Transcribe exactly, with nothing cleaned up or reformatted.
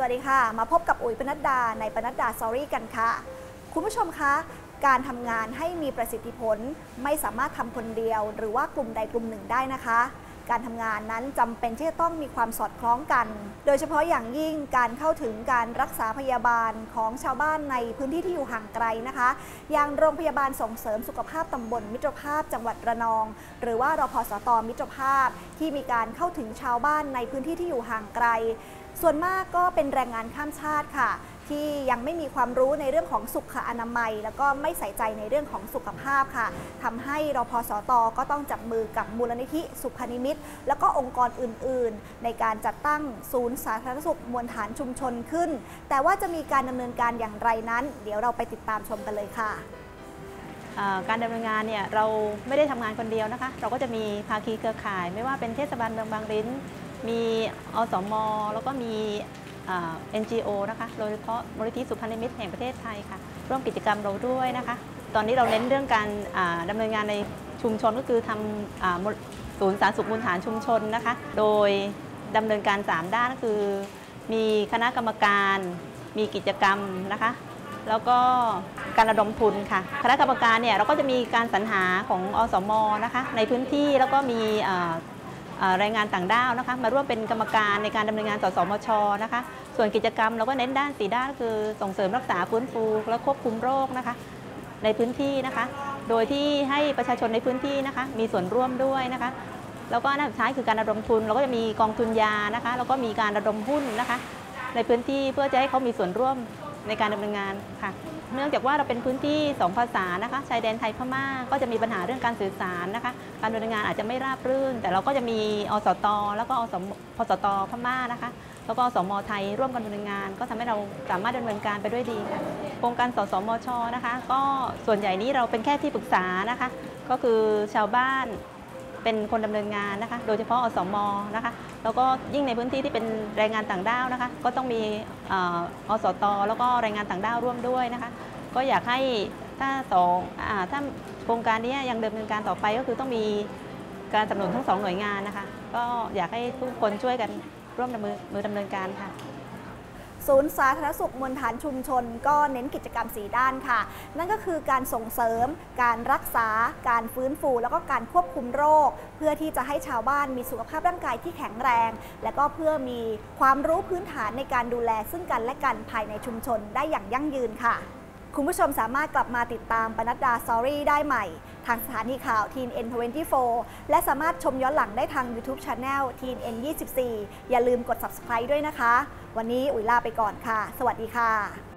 วัสดีค่ะมาพบกับอุ๋ยปนัดดาในปนัดดาสตอรี่กันค่ะคุณผู้ชมคะการทำงานให้มีประสิทธิผลไม่สามารถทำคนเดียวหรือว่ากลุ่มใดกลุ่มหนึ่งได้นะคะการทำงานนั้นจำเป็นที่จะต้องมีความสอดคล้องกันโดยเฉพาะอย่างยิ่งการเข้าถึงการรักษาพยาบาลของชาวบ้านในพื้นที่ที่อยู่ห่างไกลนะคะอย่างโรงพยาบาลส่งเสริมสุขภาพตำบลมิตรภาพจังหวัดระนองหรือว่ารพสตมิตรภาพที่มีการเข้าถึงชาวบ้านในพื้นที่ที่อยู่ห่างไกลส่วนมากก็เป็นแรงงานข้ามชาติค่ะที่ยังไม่มีความรู้ในเรื่องของสุขอนามัยแล้วก็ไม่ใส่ใจในเรื่องของสุขภาพค่ะทำให้รพสตก็ต้องจับมือกับมูลนิธิสุขนิมิตแล้วก็องค์กรอื่นๆในการจัดตั้งศูนย์สาธารณสุขมวลฐานชุมชนขึ้นแต่ว่าจะมีการดำเนินการอย่างไรนั้นเดี๋ยวเราไปติดตามชมกันเลยค่ะการดำเนินงานเนี่ยเราไม่ได้ทำงานคนเดียวนะคะเราก็จะมีภาคีเครือข่ายไม่ว่าเป็นเทศบาลเมืองบางลิ้นมีอสม.แล้วก็มีเอ็น จี โอ นะคะโดยเฉพาะมูลนิธิสุพรรณมิตรแห่งประเทศไทยค่ะร่วมกิจกรรมเราด้วยนะคะตอนนี้เราเน้นเรื่องการดำเนินงานในชุมชนก็คือทำศูนย์สาธารณสุขมูลฐานชุมชนนะคะโดยดำเนินการสามด้านก็คือมีคณะกรรมการมีกิจกรรมนะคะแล้วก็การระดมทุนค่ะคณะกรรมการเนี่ยเราก็จะมีการสรรหาของอสม.นะคะในพื้นที่แล้วก็มีแรงงานต่างด้าวนะคะมาร่วมเป็นกรรมการในการดำเนินงานสสมชนะคะส่วนกิจกรรมเราก็เน้นด้านสี่ด้านคือส่งเสริมรักษาฟื้นฟูและควบคุมโรคนะคะในพื้นที่นะคะโดยที่ให้ประชาชนในพื้นที่นะคะมีส่วนร่วมด้วยนะคะแล้วก็อันสุดท้ายคือการระดมทุนเราก็จะมีกองทุนยานะคะแล้วก็มีการระดมหุ้นนะคะในพื้นที่เพื่อจะให้เขามีส่วนร่วมในการดำเนินงานค่ะเนื่องจากว่าเราเป็นพื้นที่สองภาษานะคะชายแดนไทยพม่าก็จะมีปัญหาเรื่องการสื่อสารนะคะการดำเนินงานอาจจะไม่ราบรื่นแต่เราก็จะมีอสตแล้วก็อสมพสตพม่านะคะแล้วก็อสมไทยร่วมกันดำเนินงานก็ทำให้เราสามารถดำเนินการไปด้วยดีค่ะโครงการสสมชนะคะก็ส่วนใหญ่นี้เราเป็นแค่ที่ปรึกษานะคะก็คือชาวบ้านเป็นคนดำเนินงานนะคะโดยเฉพาะอสมนะคะแล้วก็ยิ่งในพื้นที่ที่เป็นแรงงานต่างด้าวนะคะก็ต้องมีอสตแล้วก็แรงงานต่างด้าวร่วมด้วยนะคะก็อยากให้ถ้าสองถ้าโครงการนี้ยังดำเนินการต่อไปก็คือต้องมีการสนับสนุนทั้งสองหน่วยงานนะคะก็อยากให้ทุกคนช่วยกันร่วมมือมือดำเนินการค่ะศูนย์สาธารณสุขมวลฐานชุมชนก็เน้นกิจกรรมสีด้านค่ะนั่นก็คือการส่งเสริมการรักษาการฟื้นฟูแล้วก็การควบคุมโรคเพื่อที่จะให้ชาวบ้านมีสุขภาพร่างกายที่แข็งแรงและก็เพื่อมีความรู้พื้นฐานในการดูแลซึ่งกันและกันภายในชุมชนได้อย่างยั่งยืนค่ะคุณผู้ชมสามารถกลับมาติดตามปนัดดาสตอรี่ได้ใหม่ทางสถานีข่าว ที เอ็น เอ็น ยี่สิบสี่ และสามารถชมย้อนหลังได้ทาง YouTube Channel ที เอ็น เอ็น ยี่สิบสี่ อย่าลืมกด ซับสไครบ์ ด้วยนะคะวันนี้อุ๋ยลาไปก่อนค่ะสวัสดีค่ะ